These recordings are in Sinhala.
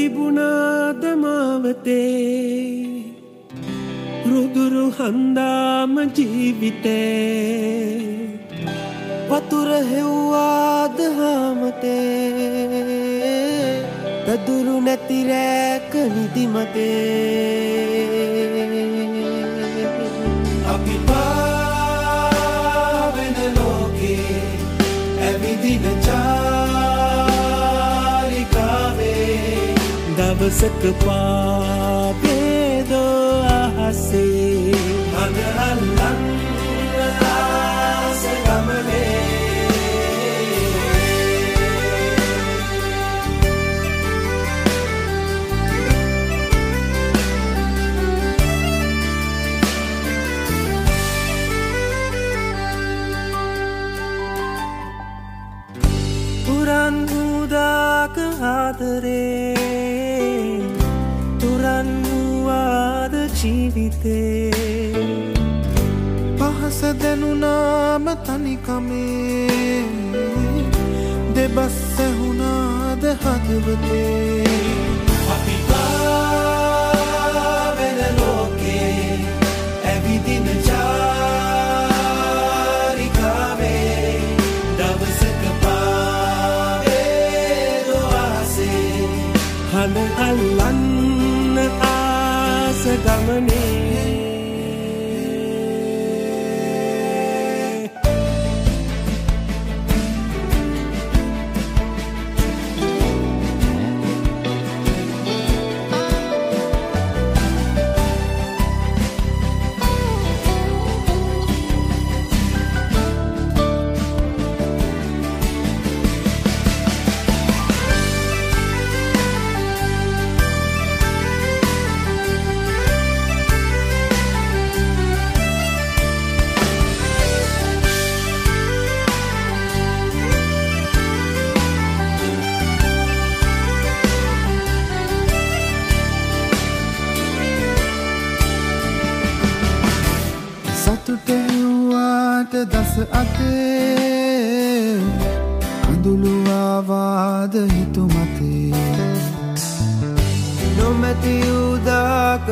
තිබුණාද මාවතේ රුදුරු හන්දාම ජීවිතේ වතුර හෙව්වාද හාමතේ පැදුරු නැති රැක නිදිමතේ අපි පාවෙන ලෝකේ ඇවිදින චාරිකාවේ දවසක පාවේදෝ අහසේ හඳ අල්ලන්න ආස ගමනේ තුරන් උදාක ආදරේ තුරන් වූවාද ජීවිතේ පහස දැනුනාම තනිකමේ දෙබස් ඇහුණාද හදවතේ අපි පාවෙන ලෝකේ ඇවිදින චාරිකාවේ දවසක හඳ අල්ලන්න ආස ගමනේ සතුට හෙව්වාට දස අතේ අඳුළුවාවාද හිතුමතේ නොමැති උදාක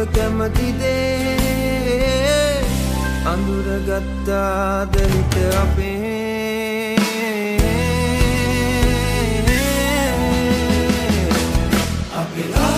කැමතිදේ අඳුරගත්තාද හිත අපේ අපේ